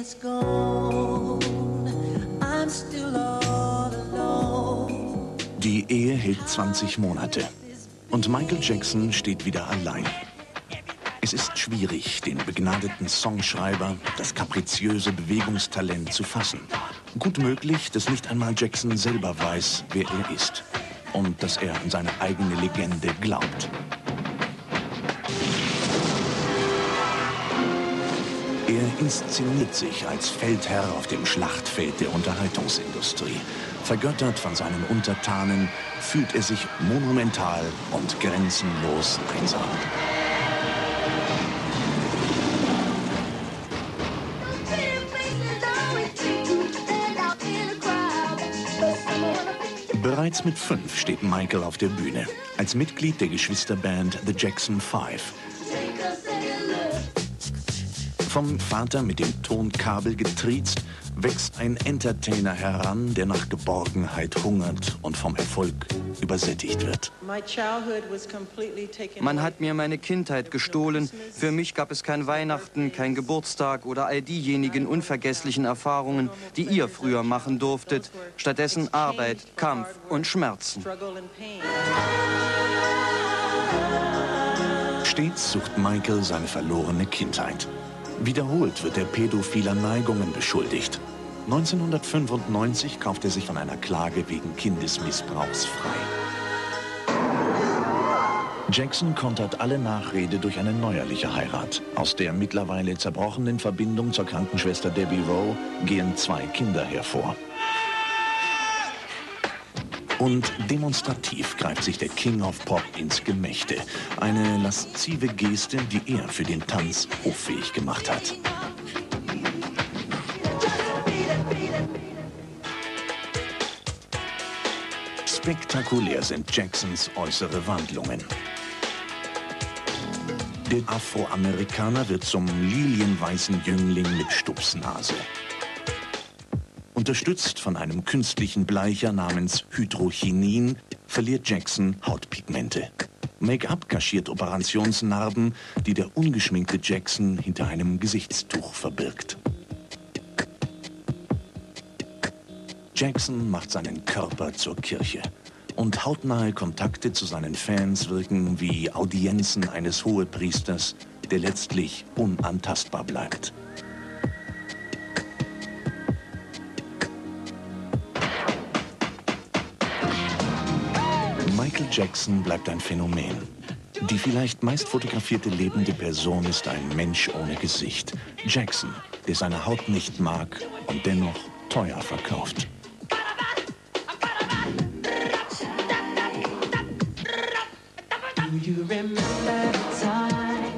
Die Ehe hält 20 Monate und Michael Jackson steht wieder allein. Es ist schwierig, den begnadeten Songschreiber, das kapriziöse Bewegungstalent zu fassen. Gut möglich, dass nicht einmal Jackson selber weiß, wer er ist und dass er an seine eigene Legende glaubt. Er inszeniert sich als Feldherr auf dem Schlachtfeld der Unterhaltungsindustrie. Vergöttert von seinen Untertanen, fühlt er sich monumental und grenzenlos einsam. Bereits mit 5 steht Michael auf der Bühne, als Mitglied der Geschwisterband The Jackson 5. Vom Vater mit dem Tonkabel getriezt, wächst ein Entertainer heran, der nach Geborgenheit hungert und vom Erfolg übersättigt wird. Man hat mir meine Kindheit gestohlen. Für mich gab es kein Weihnachten, kein Geburtstag oder all diejenigen unvergesslichen Erfahrungen, die ihr früher machen durftet. Stattdessen Arbeit, Kampf und Schmerzen. Stets sucht Michael seine verlorene Kindheit. Wiederholt wird er pädophiler Neigungen beschuldigt. 1995 kauft er sich von einer Klage wegen Kindesmissbrauchs frei. Jackson kontert alle Nachrede durch eine neuerliche Heirat. Aus der mittlerweile zerbrochenen Verbindung zur Krankenschwester Debbie Rowe gehen 2 Kinder hervor. Und demonstrativ greift sich der King of Pop ins Gemächte. Eine laszive Geste, die er für den Tanz hoffähig gemacht hat. Spektakulär sind Jacksons äußere Wandlungen. Der Afroamerikaner wird zum lilienweißen Jüngling mit Stupsnase. Unterstützt von einem künstlichen Bleicher namens Hydrochinin verliert Jackson Hautpigmente. Make-up kaschiert Operationsnarben, die der ungeschminkte Jackson hinter einem Gesichtstuch verbirgt. Jackson macht seinen Körper zur Kirche. Und hautnahe Kontakte zu seinen Fans wirken wie Audienzen eines Hohepriesters, der letztlich unantastbar bleibt. Michael Jackson bleibt ein Phänomen. Die vielleicht meist fotografierte lebende Person ist ein Mensch ohne Gesicht. Jackson, der seine Haut nicht mag und dennoch teuer verkauft. Do you remember the time